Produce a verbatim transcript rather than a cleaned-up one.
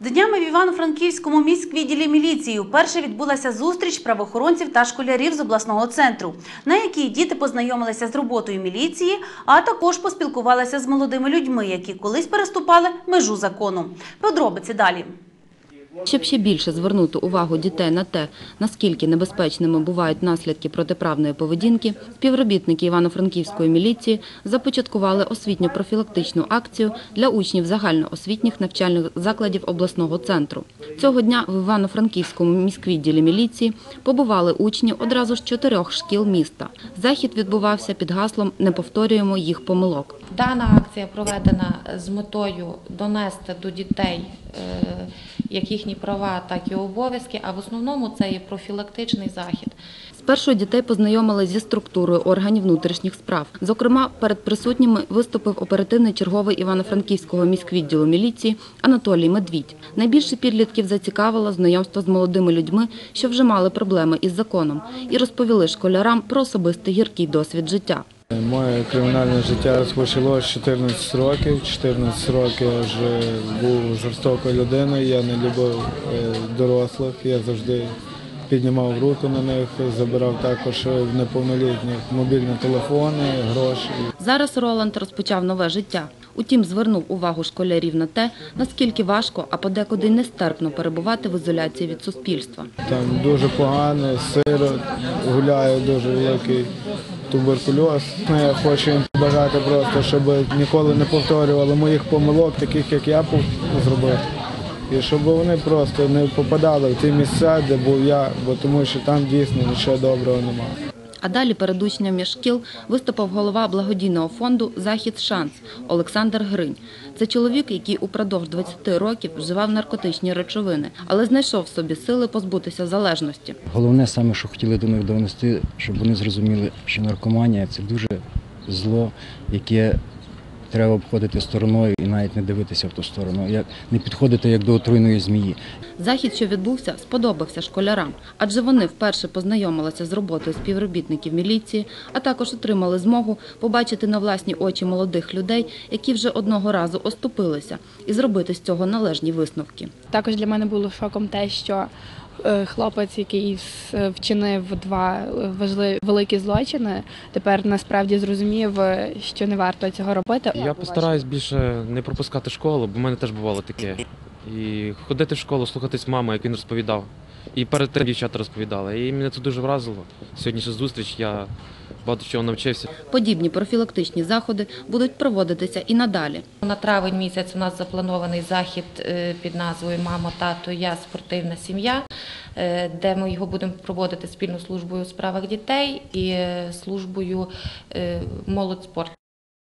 Днями в Івано-Франківському міськвідділі міліції вперше відбулася зустріч правоохоронців та школярів з обласного центру, на якій діти познайомилися з роботою міліції, а також поспілкувалися з молодими людьми, які колись переступали межу закону. Подробиці далі. Щоб ще більше звернути увагу дітей на те, наскільки небезпечними бувають наслідки протиправної поведінки, співробітники Івано-Франківської міліції започаткували освітньо-профілактичну акцію для учнів загальноосвітніх навчальних закладів обласного центру. Цього дня в Івано-Франківському міськвідділі міліції побували учні одразу з чотирьох шкіл міста. Захід відбувався під гаслом «Не повторюємо їх помилок». Дана акція проведена з метою донести до дітей як їхні права, так і обов'язки, а в основному це є профілактичний захід. Спершу дітей познайомили зі структурою органів внутрішніх справ. Зокрема, перед присутніми виступив оперативний черговий Івано-Франківського міськвідділу міліції Анатолій Медвідь. Найбільше підлітків зацікавило знайомство з молодими людьми, що вже мали проблеми із законом, і розповіли школярам про особистий гіркий досвід життя. Моє кримінальне життя розпочалося з чотирнадцяти років. чотирнадцять років я вже був жорстокою людиною, я не любив дорослих, я завжди піднімав руку на них, забирав також в неповнолітніх мобільні телефони, гроші. Зараз Роланд розпочав нове життя. Утім, звернув увагу школярів на те, наскільки важко, а подекуди нестерпно перебувати в ізоляції від суспільства. Там дуже погано, сиро, гуляє дуже великий туберкульоз. Я хочу їм побажати просто, щоб ніколи не повторювали моїх помилок, таких як я зробив. І щоб вони просто не попадали в ті місця, де був я, бо тому що там дійсно нічого доброго немає. А далі перед учнями шкіл виступив голова благодійного фонду «Захід Шанс» Олександр Гринь. Це чоловік, який упродовж двадцяти років вживав наркотичні речовини, але знайшов в собі сили позбутися залежності. Головне саме, що хотіли до них донести, щоб вони зрозуміли, що наркоманія – це дуже зло, яке треба обходити стороною і навіть не дивитися в ту сторону, не підходити як до отруйної змії. Захід, що відбувся, сподобався школярам, адже вони вперше познайомилися з роботою співробітників міліції, а також отримали змогу побачити на власні очі молодих людей, які вже одного разу оступилися, і зробити з цього належні висновки. Також для мене було шоком те, що хлопець, який вчинив два важливі великі злочини, тепер насправді зрозумів, що не варто цього робити. Я постараюсь більше не пропускати школу, бо в мене теж бувало таке. І ходити в школу, слухатись маму, як він розповідав. І перед тим дівчата розповідали. І мене це дуже вразило. Сьогоднішня зустріч, я багато чого навчився. Подібні профілактичні заходи будуть проводитися і надалі. На травень місяць у нас запланований захід під назвою «Мамо, тато, я – спортивна сім'я», де ми його будемо проводити спільно з службою у справах дітей і службою молодь спорт.